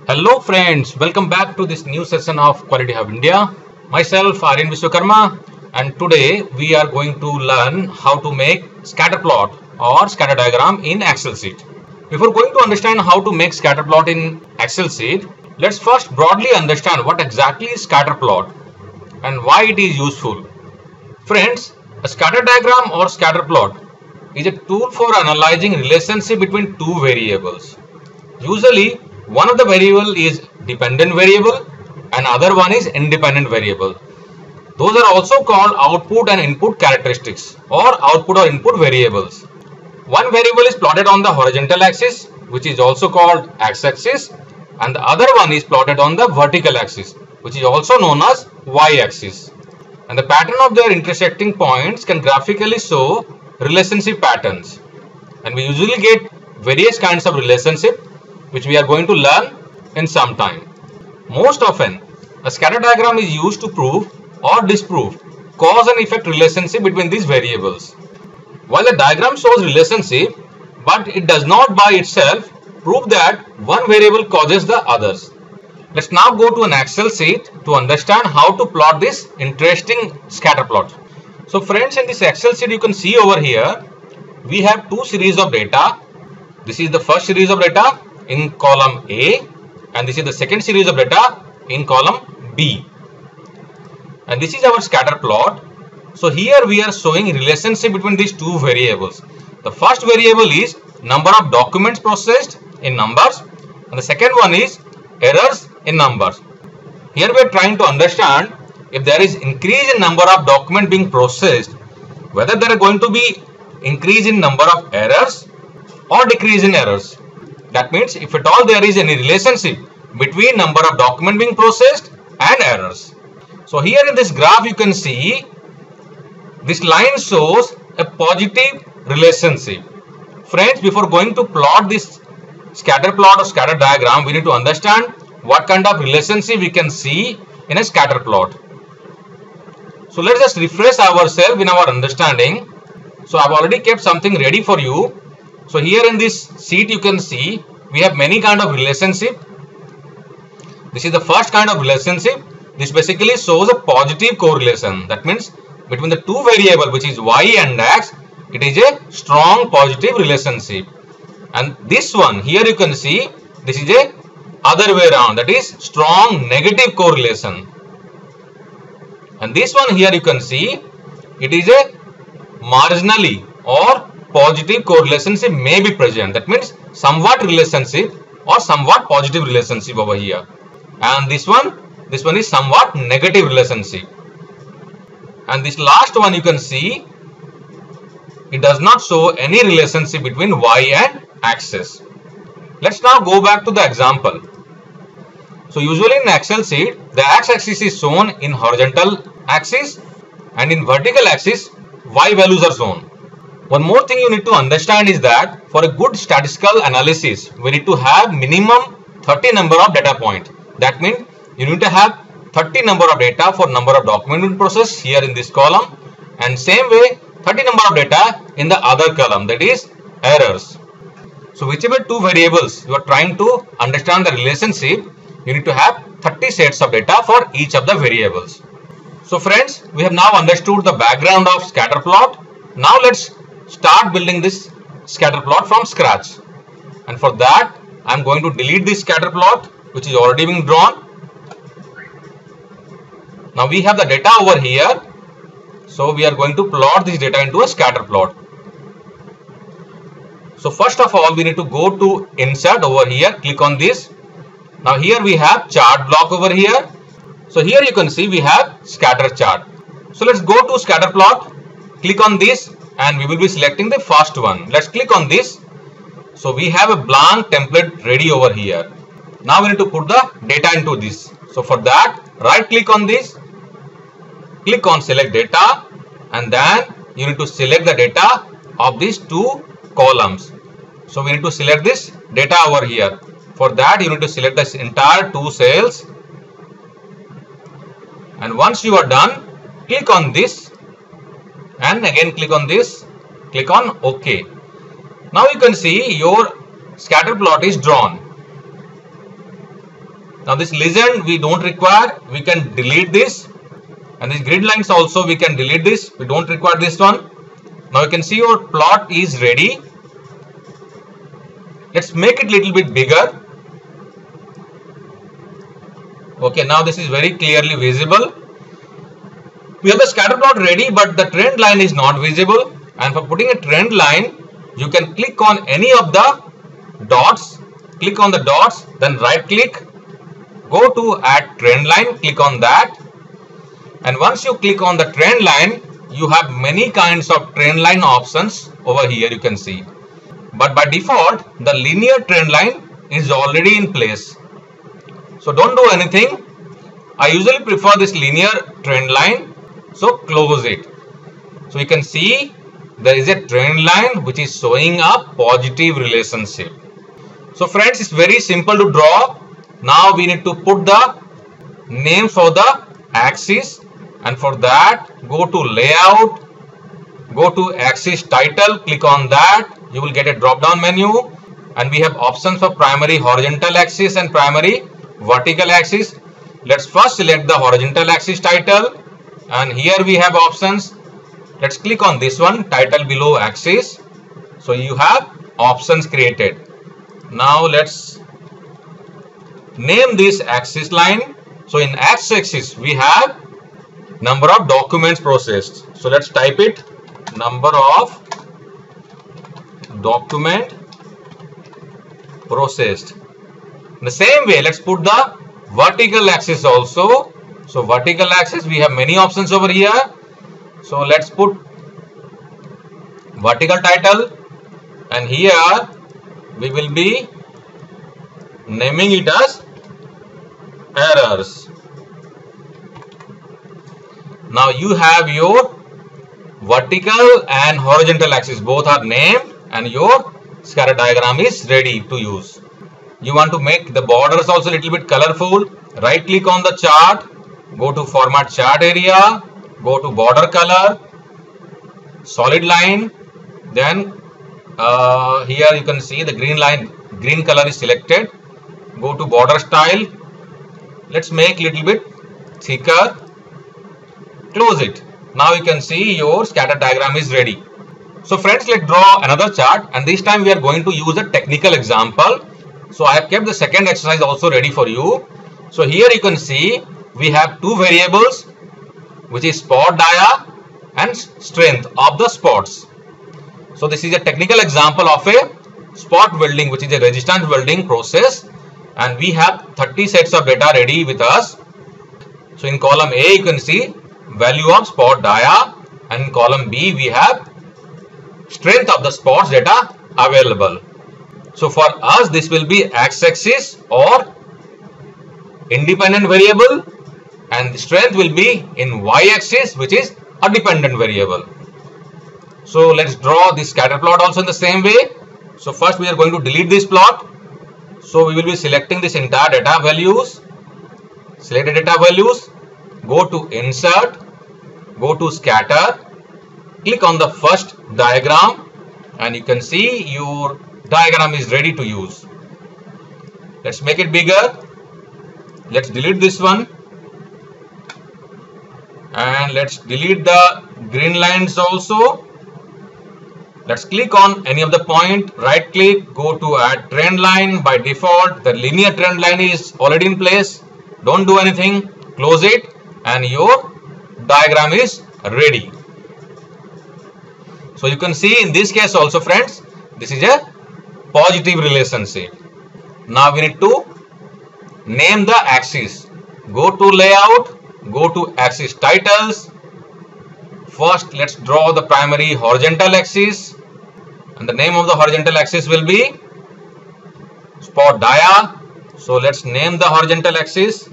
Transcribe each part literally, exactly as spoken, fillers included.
Hello friends, welcome back to this new session of Quality Hub India. Myself Aryan Vishwakarma, and today we are going to learn how to make scatter plot or scatter diagram in Excel sheet. Before going to understand how to make scatter plot in Excel sheet, let's first broadly understand what exactly is scatter plot and why it is useful. Friends, a scatter diagram or scatter plot is a tool for analyzing relationship between two variables. Usually, one of the variable is dependent variable and other one is independent variable. Those are also called output and input characteristics or output or input variables. One variable is plotted on the horizontal axis, which is also called x-axis, and the other one is plotted on the vertical axis, which is also known as y-axis. And the pattern of their intersecting points can graphically show relationship patterns. And we usually get various kinds of relationship which we are going to learn in some time. Most often, a scatter diagram is used to prove or disprove cause and effect relationship between these variables. While the diagram shows relationship, but it does not by itself prove that one variable causes the others. Let's now go to an Excel sheet to understand how to plot this interesting scatter plot. So friends, in this Excel sheet you can see over here, we have two series of data. This is the first series of data in column A, and this is the second series of data in column B. And this is our scatter plot. So here we are showing relationship between these two variables. The first variable is number of documents processed in numbers, and the second one is errors in numbers. Here we are trying to understand if there is increase in number of documents being processed, whether there are going to be increase in number of errors or decrease in errors. That means if at all there is any relationship between number of document being processed and errors. So here in this graph you can see this line shows a positive relationship. Friends, before going to plot this scatter plot or scatter diagram, we need to understand what kind of relationship we can see in a scatter plot. So let's just refresh ourselves in our understanding. So I've already kept something ready for you. So here in this sheet you can see we have many kind of relationship. This is the first kind of relationship. This basically shows a positive correlation. That means between the two variables, which is y and x, it is a strong positive relationship. And this one here you can see this is a other way around, that is strong negative correlation. And this one here you can see it is a marginally or positive correlationship may be present. That means somewhat relationship or somewhat positive relationship over here. And this one, this one is somewhat negative relationship. And this last one you can see it does not show any relationship between y and axis. Let's now go back to the example. So usually in Excel sheet the x-axis is shown in horizontal axis and in vertical axis y values are shown. One more thing you need to understand is that for a good statistical analysis, we need to have minimum thirty number of data points. That means you need to have thirty number of data for number of document process here in this column, and same way thirty number of data in the other column, that is errors. So whichever two variables you are trying to understand the relationship, you need to have thirty sets of data for each of the variables. So friends, we have now understood the background of scatter plot. Now let's start building this scatter plot from scratch, and for that I am going to delete this scatter plot which is already being drawn. Now we have the data over here, so we are going to plot this data into a scatter plot. So first of all we need to go to insert over here, click on this. Now here we have chart block over here. So here you can see we have scatter chart. So let's go to scatter plot, click on this, and we will be selecting the first one. Let's click on this. So we have a blank template ready over here. Now we need to put the data into this. So for that, right click on this, click on select data, and then you need to select the data of these two columns. So we need to select this data over here. For that you need to select this entire two cells, and once you are done, click on this and again click on this, click on OK. Now you can see your scatter plot is drawn. Now this legend we don't require, we can delete this, and these grid lines also we can delete this, we don't require this one. Now you can see your plot is ready. Let's make it little bit bigger. Okay, now this is very clearly visible. We have a scatter plot ready, but the trend line is not visible. And for putting a trend line, you can click on any of the dots, click on the dots, then right click, go to add trend line, click on that. And once you click on the trend line, you have many kinds of trend line options over here, you can see. But by default, the linear trend line is already in place. So don't do anything. I usually prefer this linear trend line. So close it. So you can see there is a trend line which is showing a positive relationship. So friends, it's very simple to draw. Now we need to put the names for the axis, and for that go to layout, go to axis title, click on that. You will get a drop down menu, and we have options for primary horizontal axis and primary vertical axis. Let's first select the horizontal axis title, and here we have options. Let's click on this one, title below axis. So you have options created. Now let's name this axis line. So in x-axis we have number of documents processed. So let's type it, number of document processed. In the same way, let's put the vertical axis also. So vertical axis, we have many options over here. So let's put vertical title, and here we will be naming it as errors. Now you have your vertical and horizontal axis, both are named, and your scatter diagram is ready to use. You want to make the borders also a little bit colorful. Right click on the chart, go to format chart area, go to border color, solid line, then uh, here you can see the green line, green color is selected. Go to border style, let's make little bit thicker, close it. Now you can see your scatter diagram is ready. So friends, let's draw another chart, and this time we are going to use a technical example. So I have kept the second exercise also ready for you. So here you can see we have two variables, which is spot dia and strength of the spots. So this is a technical example of a spot welding, which is a resistance welding process, and we have thirty sets of data ready with us. So in column A you can see value of spot dia, and in column B we have strength of the spots data available. So for us this will be x-axis or independent variable, and the strength will be in y-axis, which is a dependent variable. So let's draw this scatter plot also in the same way. So first we are going to delete this plot. So we will be selecting this entire data values, select the data values, go to insert, go to scatter, click on the first diagram, and you can see your diagram is ready to use. Let's make it bigger. Let's delete this one, and let's delete the green lines also. Let's click on any of the point, right click, go to add trend line. By default the linear trend line is already in place. Don't do anything, close it, and your diagram is ready. So you can see in this case also friends, this is a positive relationship. Now we need to name the axis. Go to layout, go to axis titles. First let's draw the primary horizontal axis, and the name of the horizontal axis will be spot dia. So let's name the horizontal axis.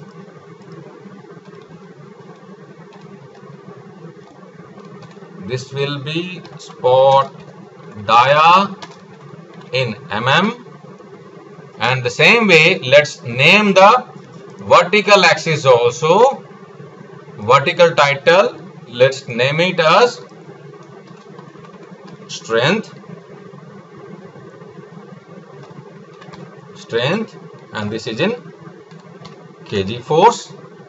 This will be spot dia in mm, and the same way let's name the vertical axis also. Vertical title, let's name it as strength, strength, and this is in kg force.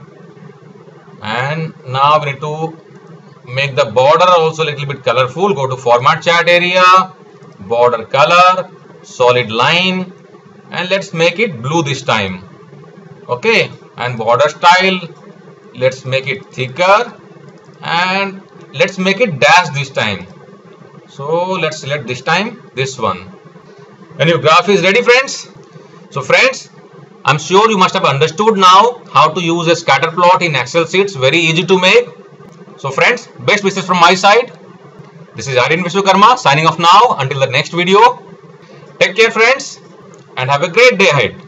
And now we need to make the border also a little bit colorful. Go to format chart area, border color, solid line, and let's make it blue this time. Okay, and border style, let's make it thicker, and let's make it dash this time. So let's select this time this one. And your graph is ready, friends. So friends, I'm sure you must have understood now how to use a scatter plot in Excel sheets. Very easy to make. So friends, best wishes from my side. This is Aryan Vishwakarma signing off now until the next video. Take care friends and have a great day ahead.